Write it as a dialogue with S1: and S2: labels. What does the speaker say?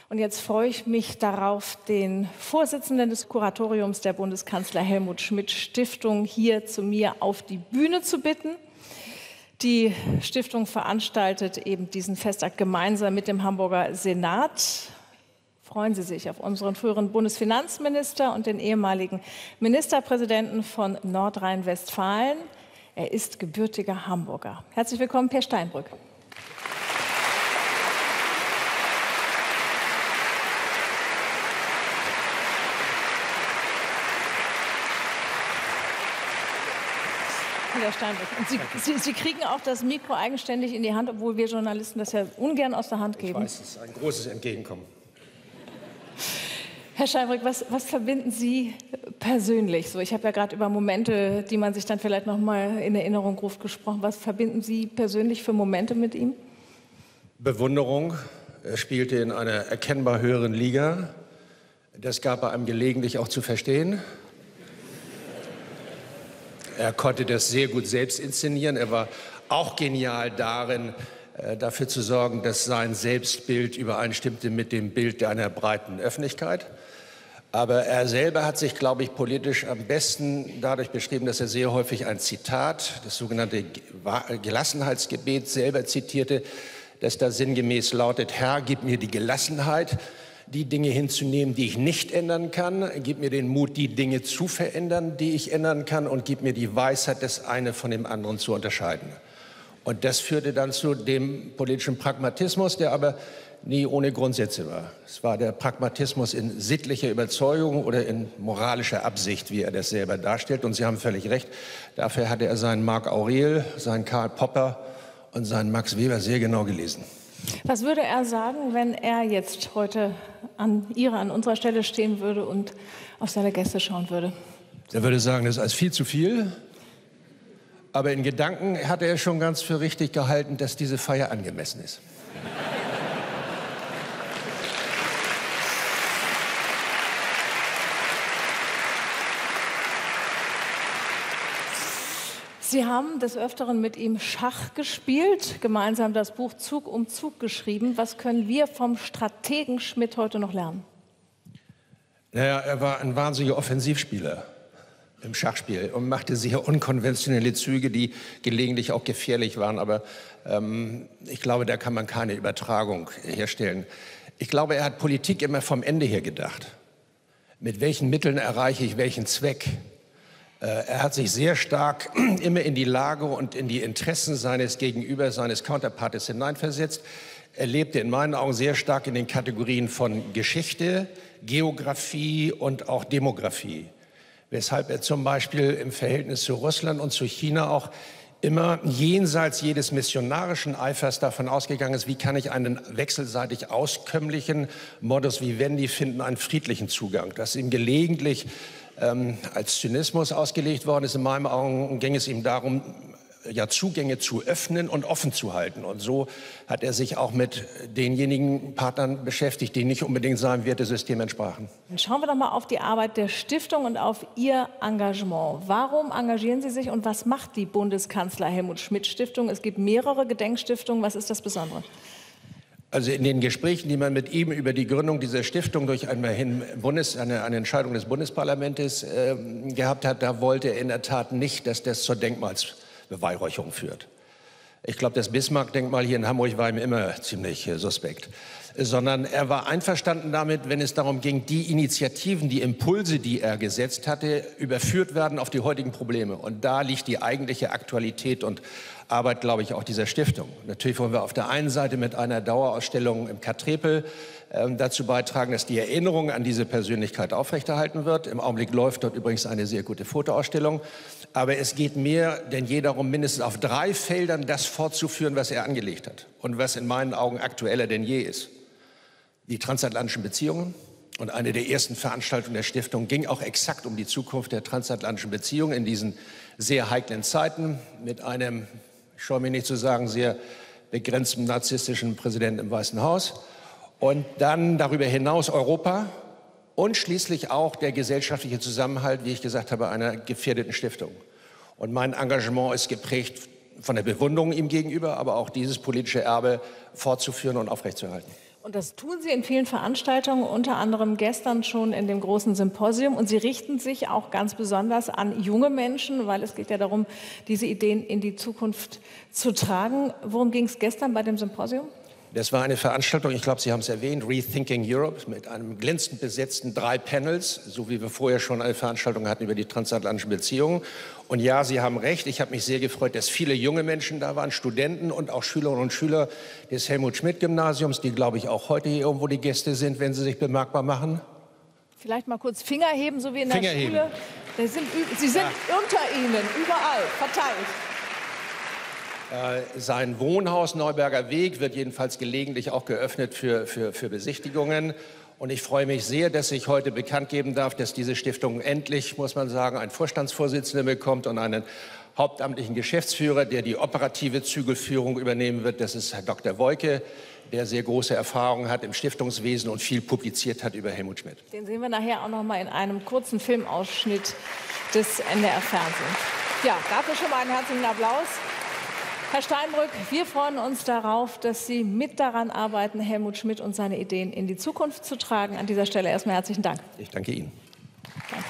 S1: Und jetzt freue ich mich darauf, den Vorsitzenden des Kuratoriums der Bundeskanzler Helmut Schmidt Stiftung hier zu mir auf die Bühne zu bitten. Die Stiftung veranstaltet eben diesen Festakt gemeinsam mit dem Hamburger Senat. Freuen Sie sich auf unseren früheren Bundesfinanzminister und den ehemaligen Ministerpräsidenten von Nordrhein-Westfalen. Er ist gebürtiger Hamburger. Herzlich willkommen, Peer Steinbrück. Herr Steinbrück. Und Sie kriegen auch das Mikro eigenständig in die Hand, obwohl wir Journalisten das ja ungern aus der Hand geben.
S2: Ich weiß, es ist ein großes Entgegenkommen.
S1: Herr Steinbrück, was verbinden Sie persönlich so? Ich habe ja gerade über Momente, die man sich dann vielleicht noch mal in Erinnerung ruft, gesprochen. Was verbinden Sie persönlich für Momente mit ihm?
S2: Bewunderung. Er spielte in einer erkennbar höheren Liga. Das gab er einem gelegentlich auch zu verstehen. Er konnte das sehr gut selbst inszenieren. Er war auch genial darin, dafür zu sorgen, dass sein Selbstbild übereinstimmte mit dem Bild einer breiten Öffentlichkeit. Aber er selber hat sich, glaube ich, politisch am besten dadurch beschrieben, dass er sehr häufig ein Zitat, das sogenannte Gelassenheitsgebet, selber zitierte, das da sinngemäß lautet: Herr, gib mir die Gelassenheit, die Dinge hinzunehmen, die ich nicht ändern kann. Gib mir den Mut, die Dinge zu verändern, die ich ändern kann. Und gib mir die Weisheit, das eine von dem anderen zu unterscheiden. Und das führte dann zu dem politischen Pragmatismus, der aber nie ohne Grundsätze war. Es war der Pragmatismus in sittlicher Überzeugung oder in moralischer Absicht, wie er das selber darstellt. Und Sie haben völlig recht, dafür hatte er seinen Marc Aurel, seinen Karl Popper und seinen Max Weber sehr genau gelesen.
S1: Was würde er sagen, wenn er jetzt heute an unserer Stelle stehen würde und auf seine Gäste schauen würde?
S2: Er würde sagen, das ist alles viel zu viel. Aber in Gedanken hatte er schon ganz für richtig gehalten, dass diese Feier angemessen ist.
S1: Sie haben des Öfteren mit ihm Schach gespielt, gemeinsam das Buch Zug um Zug geschrieben. Was können wir vom Strategen Schmidt heute noch lernen?
S2: Naja, er war ein wahnsinniger Offensivspieler im Schachspiel und machte sehr unkonventionelle Züge, die gelegentlich auch gefährlich waren. Aber ich glaube, da kann man keine Übertragung herstellen. Ich glaube, er hat Politik immer vom Ende her gedacht. Mit welchen Mitteln erreiche ich welchen Zweck? Er hat sich sehr stark immer in die Lage und in die Interessen seines Gegenübers, seines Counterparts hineinversetzt. Er lebte in meinen Augen sehr stark in den Kategorien von Geschichte, Geografie und auch Demografie. Weshalb er zum Beispiel im Verhältnis zu Russland und zu China auch immer jenseits jedes missionarischen Eifers davon ausgegangen ist, wie kann ich einen wechselseitig auskömmlichen Modus vivendi finden, einen friedlichen Zugang. Das ihm gelegentlich als Zynismus ausgelegt worden ist. In meinen Augen ging es ihm darum, ja, Zugänge zu öffnen und offen zu halten. Und so hat er sich auch mit denjenigen Partnern beschäftigt, die nicht unbedingt seinem Wertesystem entsprachen.
S1: Dann schauen wir doch mal auf die Arbeit der Stiftung und auf Ihr Engagement. Warum engagieren Sie sich und was macht die Bundeskanzler Helmut Schmidt Stiftung? Es gibt mehrere Gedenkstiftungen. Was ist das Besondere?
S2: Also in den Gesprächen, die man mit ihm über die Gründung dieser Stiftung durch eine Entscheidung des Bundesparlamentes gehabt hat, da wollte er in der Tat nicht, dass das zur Denkmalsbeweihräucherung führt. Ich glaube, das Bismarck-Denkmal hier in Hamburg war ihm immer ziemlich suspekt. Sondern er war einverstanden damit, wenn es darum ging, die Initiativen, die Impulse, die er gesetzt hatte, überführt werden auf die heutigen Probleme. Und da liegt die eigentliche Aktualität und Arbeit, glaube ich, auch dieser Stiftung. Natürlich wollen wir auf der einen Seite mit einer Dauerausstellung im Katrepel dazu beitragen, dass die Erinnerung an diese Persönlichkeit aufrechterhalten wird. Im Augenblick läuft dort übrigens eine sehr gute Fotoausstellung. Aber es geht mehr denn je darum, mindestens auf 3 Feldern das fortzuführen, was er angelegt hat und was in meinen Augen aktueller denn je ist. Die transatlantischen Beziehungen. Und eine der ersten Veranstaltungen der Stiftung ging auch exakt um die Zukunft der transatlantischen Beziehungen in diesen sehr heiklen Zeiten mit einem, ich scheue mich nicht zu sagen, sehr begrenzten narzisstischen Präsidenten im Weißen Haus. Und dann darüber hinaus Europa und schließlich auch der gesellschaftliche Zusammenhalt, wie ich gesagt habe, einer gefährdeten Stiftung. Und mein Engagement ist geprägt von der Bewunderung ihm gegenüber, aber auch dieses politische Erbe fortzuführen und aufrechtzuerhalten.
S1: Und das tun Sie in vielen Veranstaltungen, unter anderem gestern schon in dem großen Symposium. Und Sie richten sich auch ganz besonders an junge Menschen, weil es geht ja darum, diese Ideen in die Zukunft zu tragen. Worum ging es gestern bei dem Symposium?
S2: Das war eine Veranstaltung, ich glaube, Sie haben es erwähnt, Rethinking Europe, mit einem glänzend besetzten 3 Panels, so wie wir vorher schon eine Veranstaltung hatten über die transatlantischen Beziehungen. Und ja, Sie haben recht, ich habe mich sehr gefreut, dass viele junge Menschen da waren, Studenten und auch Schülerinnen und Schüler des Helmut-Schmidt-Gymnasiums, die, glaube ich, auch heute hier irgendwo die Gäste sind, wenn sie sich bemerkbar machen.
S1: Vielleicht mal kurz Finger heben, so wie in der Schule. Sie sind unter Ihnen, überall, verteilt.
S2: Sein Wohnhaus Neuberger Weg wird jedenfalls gelegentlich auch geöffnet für Besichtigungen. Und ich freue mich sehr, dass ich heute bekannt geben darf, dass diese Stiftung endlich, muss man sagen, einen Vorstandsvorsitzenden bekommt und einen hauptamtlichen Geschäftsführer, der die operative Zügelführung übernehmen wird. Das ist Herr Dr. Woike, der sehr große Erfahrung hat im Stiftungswesen und viel publiziert hat über Helmut Schmidt.
S1: Den sehen wir nachher auch noch mal in einem kurzen Filmausschnitt des NDR-Fernsehens. Ja, dafür schon mal einen herzlichen Applaus. Herr Steinbrück, wir freuen uns darauf, dass Sie mit daran arbeiten, Helmut Schmidt und seine Ideen in die Zukunft zu tragen. An dieser Stelle erstmal herzlichen Dank.
S2: Ich danke Ihnen.
S1: Danke.